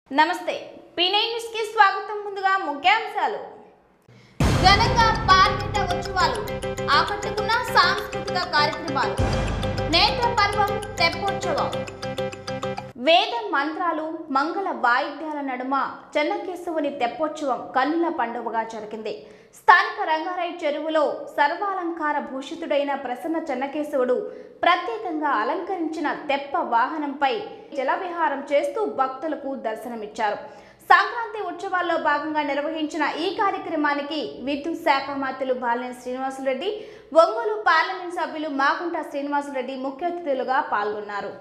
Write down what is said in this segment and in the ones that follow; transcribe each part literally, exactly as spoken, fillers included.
నమస్తే P nine news కి స్వాగతం. ముందుగా ముఖ్యాంశాలు. ఘనంగా పార్వత ఉత్సవాలు, ఆకట్టుకున్న సాంస్కృతిక కార్యక్రమాలు, నేత్ర పర్వం, తెప్పోత్సవం, వేద మంత్రాలు, మంగళ వాయిద్యాల నడుమ చెన్నకేశవుని తెప్పోత్సవం కన్నుల పండుగగా జరిగింది. స్థానిక రంగారాయి చెరువులో సర్వాలంకార భూషితుడైన ప్రసన్న చెన్నకేశవుడు ప్రత్యేకంగా అలంకరించిన తెప్ప వాహనంపై జలవిహారం చేస్తూ భక్తులకు దర్శనమిచ్చారు. సంక్రాంతి ఉత్సవాల్లో భాగంగా నిర్వహించిన ఈ కార్యక్రమానికి విద్యుత్ శాఖ మంత్రులు బాలినేని శ్రీనివాసులరెడ్డి, ఒంగోలు పార్లమెంట్ సభ్యులు మాగుంట శ్రీనివాసులరెడ్డి ముఖ్య అతిథులుగా పాల్గొన్నారు.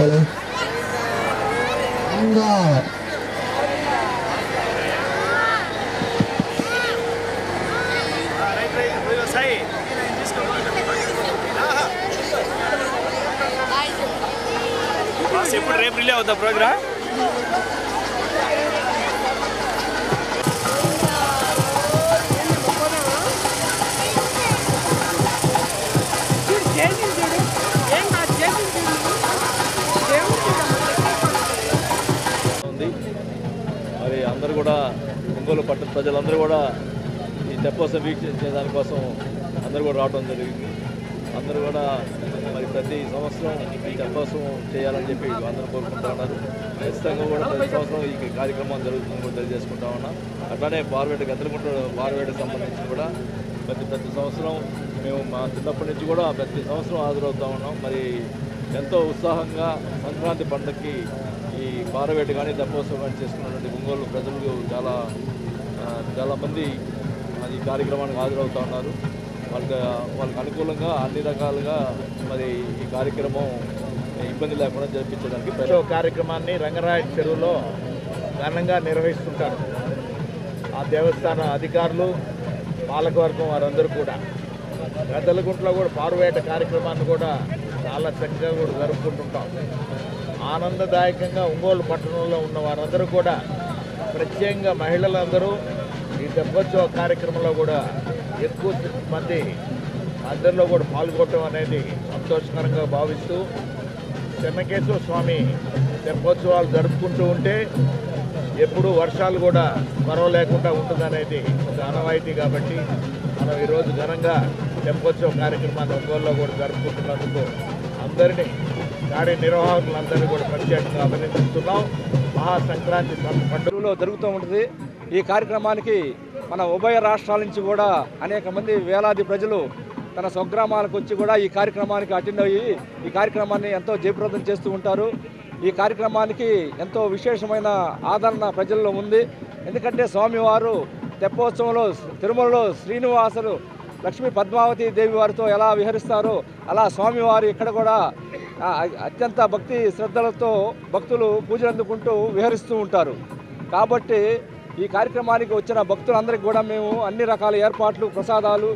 ఎప్పుడు రేపు రిలే అవుతా ప్రోగ్రామ్ ఉంది. మరి అందరూ కూడా ఒంగోలు పట్టణ ప్రజలందరూ కూడా ఈ తెప్పోత్సవం వీక్షించే దానికోసం అందరూ కూడా రావడం జరిగింది. అందరూ కూడా మరి ప్రతి సంవత్సరం ఈ తెప్పోత్సవం చేయాలని చెప్పి అందరూ కోరుకుంటా ఉన్నారు. ఖచ్చితంగా కూడా ప్రతి సంవత్సరం ఈ కార్యక్రమం జరుగుతుందని కూడా తెలియజేసుకుంటా ఉన్నాం. అట్లానే పార్వేట గద్దలకుంట పార్వేటకు సంబంధించి కూడా ప్రతి ప్రతి సంవత్సరం మేము మా చిన్నప్పటి నుంచి కూడా ప్రతి సంవత్సరం హాజరవుతూ ఉన్నాం. మరి ఎంతో ఉత్సాహంగా సంక్రాంతి పండుగకి ఈ పార్వేట కానీ తెప్పోత్సవం కానీ చేసుకున్నటువంటి ఒంగోలు ప్రజలు చాలా చాలామంది ఈ కార్యక్రమానికి హాజరవుతూ ఉన్నారు. వాళ్ళకి వాళ్ళకి అనుకూలంగా అన్ని రకాలుగా మరి ఈ కార్యక్రమం ఇబ్బంది లేకుండా జరిపించడానికి ప్రతి కార్యక్రమాన్ని రంగరాయ చెరువులో ఘనంగా నిర్వహిస్తుంటారు. ఆ దేవస్థాన అధికారులు పాలకవర్గం వారందరూ కూడా గద్దలగుంటలో కూడా పారువేట కార్యక్రమాన్ని కూడా చాలా చక్కగా కూడా జరుపుకుంటుంటాం. ఆనందదాయకంగా ఒంగోలు పట్టణంలో ఉన్న వారందరూ కూడా ప్రత్యేకంగా మహిళలందరూ ఈ తెప్పోత్సవ కార్యక్రమంలో కూడా ఎక్కువ మంది అందరిలో కూడా పాల్గొనడం అనేది సంతోషకరంగా భావిస్తూ చెన్నకేశ్వర స్వామి తెప్పోత్సవాలు జరుపుకుంటూ ఉంటే ఎప్పుడు వర్షాలు కూడా కొరవ లేకుండా ఉంటుందనేది ఒక ఆనవాయితీ. కాబట్టి మనం ఈరోజు ఘనంగా తెప్పోత్సవ కార్యక్రమాన్ని ఒంగోలులో కూడా జరుపుకుంటున్నందుకు అందరినీ కార్యనిర్వాహకులందరినీ కూడా ప్రత్యేకంగా అభినందిస్తున్నాం. మహాసంక్రాంతి పండుగలో జరుగుతూ ఉంటుంది. ఈ కార్యక్రమానికి మన ఉభయ రాష్ట్రాల నుంచి కూడా అనేక మంది వేలాది ప్రజలు తన స్వగ్రామాలకు వచ్చి కూడా ఈ కార్యక్రమానికి అటెండ్ అయ్యి ఈ కార్యక్రమాన్ని ఎంతో జయప్రదం చేస్తూ ఉంటారు. ఈ కార్యక్రమానికి ఎంతో విశేషమైన ఆదరణ ప్రజల్లో ఉంది. ఎందుకంటే స్వామివారు తెప్పోత్సవంలో తిరుమలలో శ్రీనివాసులు లక్ష్మీ పద్మావతి దేవి వారితో ఎలా విహరిస్తారో అలా స్వామివారు ఇక్కడ కూడా అత్యంత భక్తి శ్రద్ధలతో భక్తులు పూజలు అందుకుంటూ విహరిస్తూ ఉంటారు. కాబట్టి ఈ కార్యక్రమానికి వచ్చిన భక్తులందరికీ కూడా మేము అన్ని రకాల ఏర్పాట్లు, ప్రసాదాలు,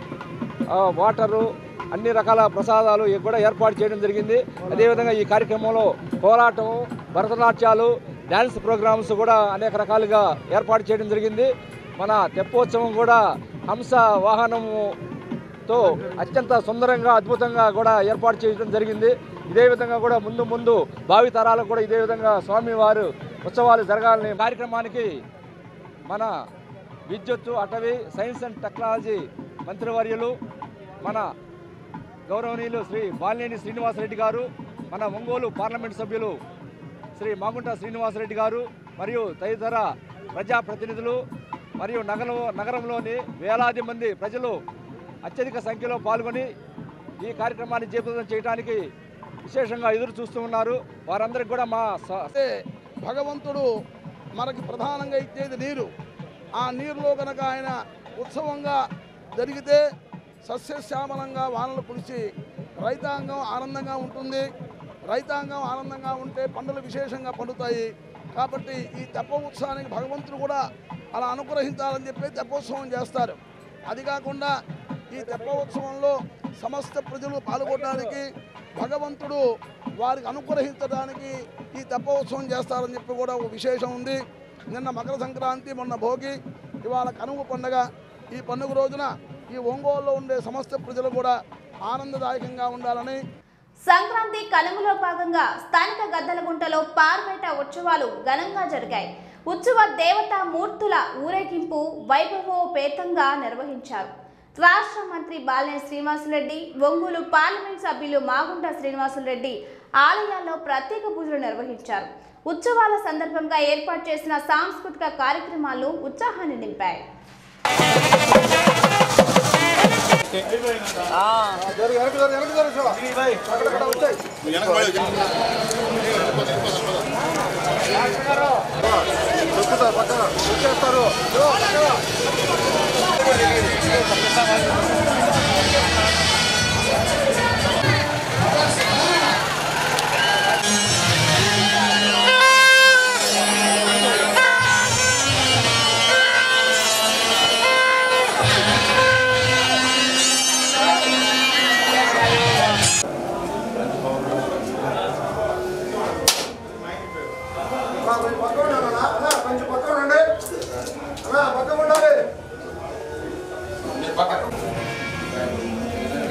వాటరు, అన్ని రకాల ప్రసాదాలు కూడా ఏర్పాటు చేయడం జరిగింది. అదేవిధంగా ఈ కార్యక్రమంలో కోలాటం, భరతనాట్యాలు, డ్యాన్స్ ప్రోగ్రామ్స్ కూడా అనేక రకాలుగా ఏర్పాటు చేయడం జరిగింది. మన తెప్పోత్సవం కూడా హంస వాహనముతో అత్యంత సుందరంగా అద్భుతంగా కూడా ఏర్పాటు చేయడం జరిగింది. ఇదే విధంగా కూడా ముందు ముందు భావి తరాలకు కూడా ఇదే విధంగా స్వామివారు ఉత్సవాలు జరగాలని కార్యక్రమానికి మన విద్యుత్తు, అటవీ, సైన్స్ అండ్ టెక్నాలజీ మంత్రివర్యులు మన గౌరవనీయులు శ్రీ బాలినేని శ్రీనివాసరెడ్డి గారు, మన ఒంగోలు పార్లమెంటు సభ్యులు శ్రీ మాగుంట శ్రీనివాసరెడ్డి గారు మరియు తదితర ప్రజాప్రతినిధులు మరియు నగరం నగరంలోని వేలాది మంది ప్రజలు అత్యధిక సంఖ్యలో పాల్గొని ఈ కార్యక్రమాన్ని జయప్రదం చేయడానికి విశేషంగా ఎదురు చూస్తూ ఉన్నారు. వారందరికీ కూడా మా భగవంతుడు మనకి ప్రధానంగా ఇచ్చేది నీరు. ఆ నీరులో కనుక ఆయన ఉత్సవంగా జరిగితే సస్యశ్యామలంగా వానలు కురిసి రైతాంగం ఆనందంగా ఉంటుంది. రైతాంగం ఆనందంగా ఉంటే పంటలు విశేషంగా పండుతాయి. కాబట్టి ఈ తెప్ప ఉత్సవానికి భగవంతుడు కూడా అలా అనుగ్రహించాలని చెప్పి తెప్పోత్సవం చేస్తారు. అది కాకుండా ఈ తెప్ప ఉత్సవంలో సమస్త ప్రజలు పాల్గొనడానికి భగవంతుడు వారికి అనుగ్రహించడానికి ఈ తెప్పోత్సవం చేస్తారని చెప్పి కూడా ఒక విశేషం ఉంది. నిన్న మకర సంక్రాంతి, మొన్న భోగి, ఇవాళ కనుమ పండుగ. ఈ పండుగ రోజున ఈ ఒంగోలులో ఉండే సమస్త ప్రజలు కూడా ఆనందదాయకంగా ఉండాలని సంక్రాంతి కనుమలో భాగంగా స్థానిక గద్దలగుంటలో పార్వేట ఉత్సవాలు ఘనంగా జరిగాయి. ఉత్సవ దేవతా మూర్తుల ఊరేగింపు వైభవోపేతంగా నిర్వహించారు. రాష్ట్ర మంత్రి బాలినేని శ్రీనివాసరెడ్డి, ఒంగోలు పార్లమెంట్ సభ్యులు మాగుంట శ్రీనివాసరెడ్డి ఆలయాల్లో ప్రత్యేక పూజలు నిర్వహించారు. ఉత్సవాల సందర్భంగా ఏర్పాటు చేసిన సాంస్కృతిక కార్యక్రమాలు ఉత్సాహాన్ని నింపాయి.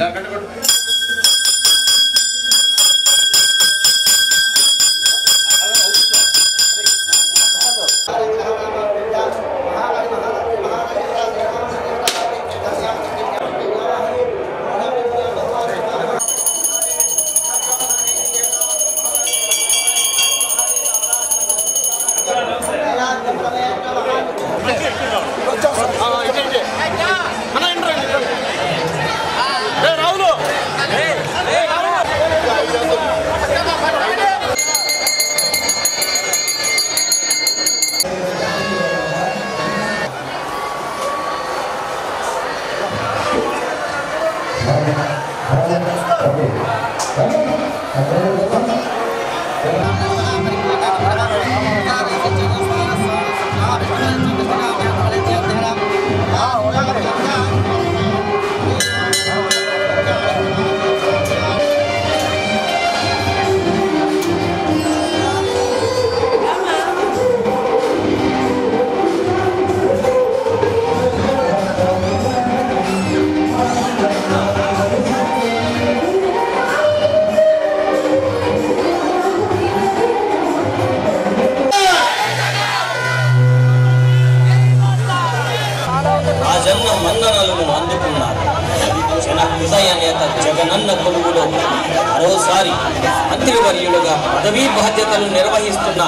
రాజన్న మన్ననలను అందుకున్నారు. జన హృదయ నేత జగనన్న కొలువులో మరోసారి మంత్రివర్యులుగా పదవీ బాధ్యతలు నిర్వహిస్తున్న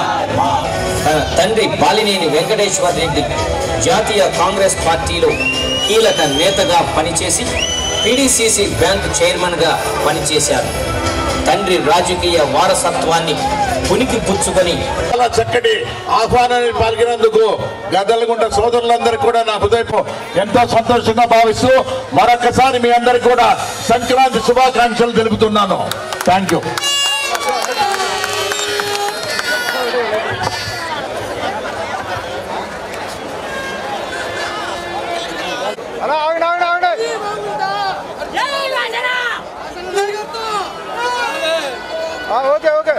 తన తండ్రి బాలినేని వెంకటేశ్వర రెడ్డి జాతీయ కాంగ్రెస్ పార్టీలో కీలక నేతగా పనిచేసి పిడిసిసి బ్యాంక్ చైర్మన్గా పనిచేశారు. తండ్రి రాజకీయ వారసత్వాన్ని పునికి పుచ్చుకొని చాలా చక్కటి ఆహ్వానాన్ని పాల్గొనేందుకు గద్దలగుంట సోదరులందరూ కూడా నా హృదయపు ఎంతో సంతోషంగా భావిస్తూ మరొకసారి మీ అందరికీ కూడా సంక్రాంతి శుభాకాంక్షలు తెలుపుతున్నాను. Thank you. ఓకే ఓకే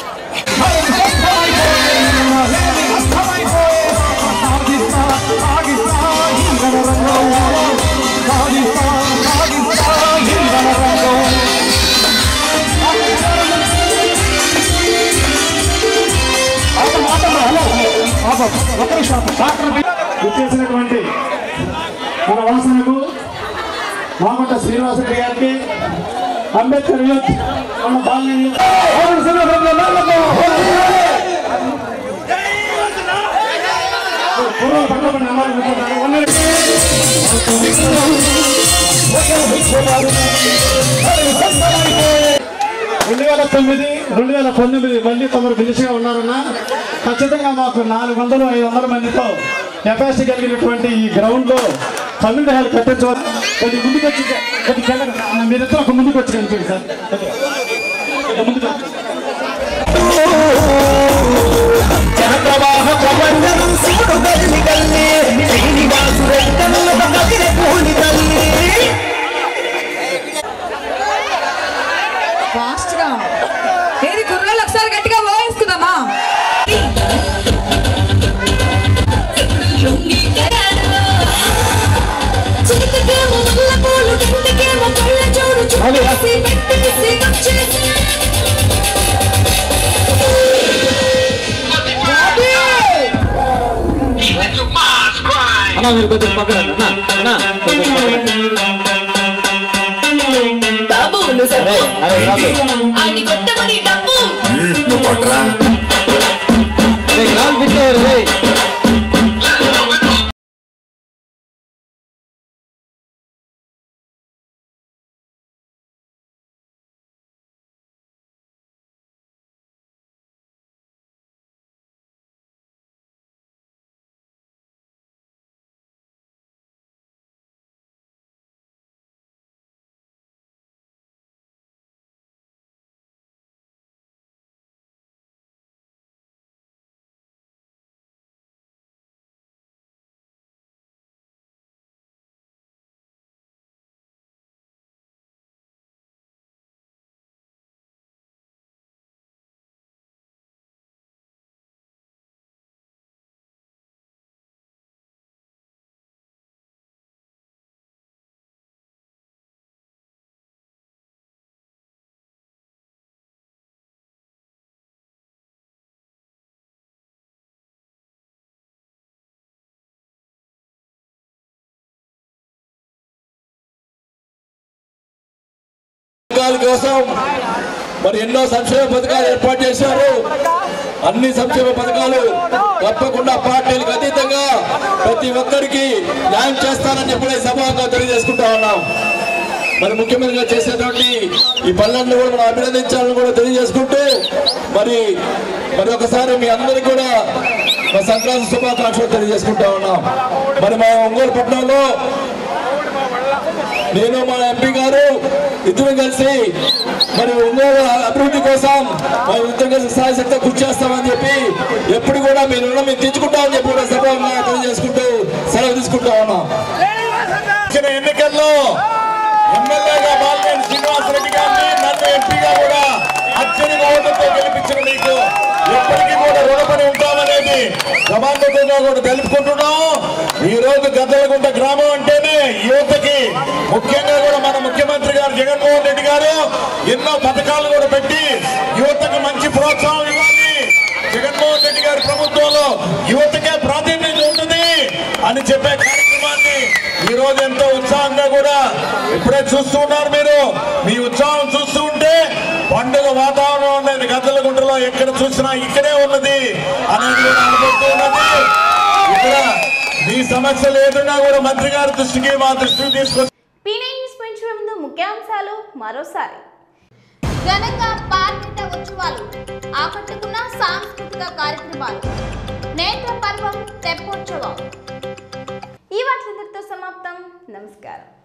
గుర్తించినటువంటి మన వాసనకు మామట శ్రీనివాసరెడ్డి గారికి అంబేద్కర్ యూత్ మన బాలినేని పూర్వ పట్టబడిన రెండు వేల తొమ్మిది రెండు వేల పంతొమ్మిది మళ్ళీ తమరు మిలిసిగా ఉన్నారన్న ఖచ్చితంగా మాకు నాలుగు వందలు ఐదు వందల మందితో కెపాసిటీ కలిగినటువంటి ఈ గ్రౌండ్ లో కమ్యూనిటీ హాల్ కట్టించవచ్చు. కొద్ది ముందుకు వచ్చి కొద్ది మీరిద్దరు ఒక ముందుకు వచ్చి కనిపించండి సార్. ముందుకు ఫాస్ట్ గా ఏది కుర్రాళ్ళు ఒకసారి గట్టిగా వాయిస్తుందమ్మా. అన్నా మీరు కొంచెం పక్కన బాబు వర్గాల కోసం మరి ఎన్నో సంక్షేమ పథకాలు ఏర్పాటు చేశారు. అన్ని సంక్షేమ పథకాలు తప్పకుండా పార్టీలకు అతీతంగా ప్రతి ఒక్కరికి న్యాయం చేస్తానని చెప్పి సభగా తెలియజేసుకుంటా ఉన్నాం. మరి ముఖ్యమంత్రిగా చేసేటువంటి ఈ పనులను కూడా మనం అభినందించాలని కూడా తెలియజేసుకుంటూ మరి మరి ఒకసారి మీ అందరికీ కూడా మా సంక్రాంతి శుభాకాంక్షలు తెలియజేసుకుంటా ఉన్నాం. మరి మా ఒంగోలు పట్టణంలో నేను మా ఎంపీ గారు ఇద్దరు కలిసి మరి ఒంగోలు అభివృద్ధి కోసం మరి ఇద్దరు కలిసి సాయశక్తి కృషి చేస్తామని చెప్పి ఎప్పుడు కూడా మీ రుణం మేము తెచ్చుకుంటామని చెప్పి కూడా సభగా తెలియజేసుకుంటూ సెలవు తీసుకుంటా ఉన్నాం. ఎన్నికల్లో ఎమ్మెల్యేగా బాలినేని శ్రీనివాసరెడ్డి గారిని నన్ను ఎంపీగా కూడా అత్యధిక ఓట్లతో గెలిపించిన నీకు ఎప్పటికీ కూడా రుణపడి ఉంటామనేది సమాంతంగా కూడా తెలుపుకుంటున్నాం. ఈ రోజు గద్దలగుంట గ్రామం అంటేనే యువతకి ముఖ్యంగా కూడా మన ముఖ్యమంత్రి గారు జగన్మోహన్ రెడ్డి గారు ఎన్నో పథకాలు కూడా పెట్టి యువతకు మంచి ప్రోత్సాహం ఇవ్వాలి. జగన్మోహన్ రెడ్డి గారి ప్రభుత్వంలో యువతకే ప్రాధాన్యత ఉంటుంది అని చెప్పే కార్యక్రమాన్ని ఈ రోజు ఎంతో ఉత్సాహంగా కూడా ఇప్పుడే చూస్తూ ఉన్నారు. మీరు మీ ఉత్సాహం చూస్తూ ఉంటే పండుగ వాతావరణం అనేది గద్దలగుంటలో ఎక్కడ చూసినా ఇక్కడే ఉన్నది అనేది కూడా అనుకుంటూ ఉన్నది. ఇక్కడ మీ సమస్యలు ఏదైనా కూడా మంత్రి గారి దృష్టికి మా దృష్టికి తీసుకొచ్చి ముఖ్యాంశాలు మరోసారి. ఘనంగా పార్వీట ఉత్సవాలు, ఆకట్టుకున్న సాంస్కృతిక కార్యక్రమాలు, నేత్ర పర్వం, తెప్పోత్సవం. ఈ వార్తలతో సమాప్తం. నమస్కారం.